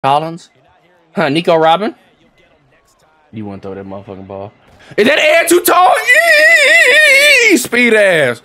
Collins? Huh, Nico Robin? You wouldn't throw that motherfucking ball. Is that air too tall? Speed ass.